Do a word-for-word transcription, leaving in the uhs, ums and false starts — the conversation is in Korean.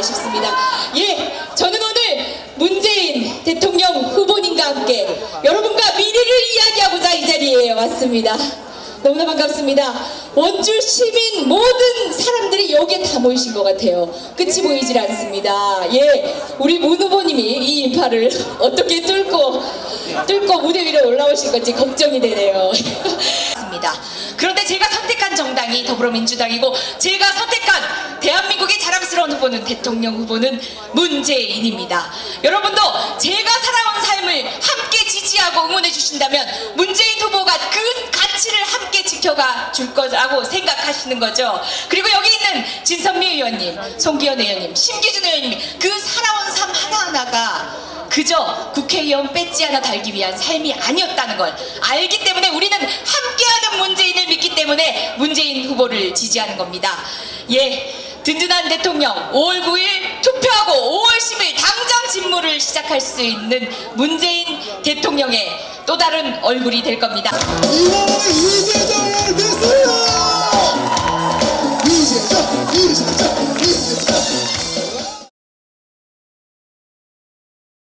싶습니다. 예, 저는 오늘 문재인 대통령 후보님과 함께 여러분과 미래를 이야기하고자 이 자리에 왔습니다. 너무나 반갑습니다. 원주 시민 모든 사람들이 여기에 다 모이신 것 같아요. 끝이 보이질 않습니다. 예, 우리 문 후보님이 이 인파를 어떻게 뚫고 뚫고 무대 위로 올라오실 건지 걱정이 되네요. 그런데 제가 선택한 정당이 더불어민주당이고 제가 선택한 대한민국의 자랑스러운 후보는 대통령 후보는 문재인입니다. 여러분도 제가 살아온 삶을 함께 지지하고 응원해 주신다면 문재인 후보가 그 가치를 함께 지켜가 줄 거라고 생각하시는 거죠. 그리고 여기 있는 진선미 의원님, 송기현 의원님, 심기준 의원님 그 살아온 삶 하나하나가 그저 국회의원 배지 하나 달기 위한 삶이 아니었다는 걸 알기 때문에 우리는 함께하는 문재인을 믿기 때문에 문재인 후보를 지지하는 겁니다. 예, 든든한 대통령 오월 구일 투표하고 오월 십일 당장 직무를 시작할 수 있는 문재인 대통령의 또 다른 얼굴이 될 겁니다. 이번 이재정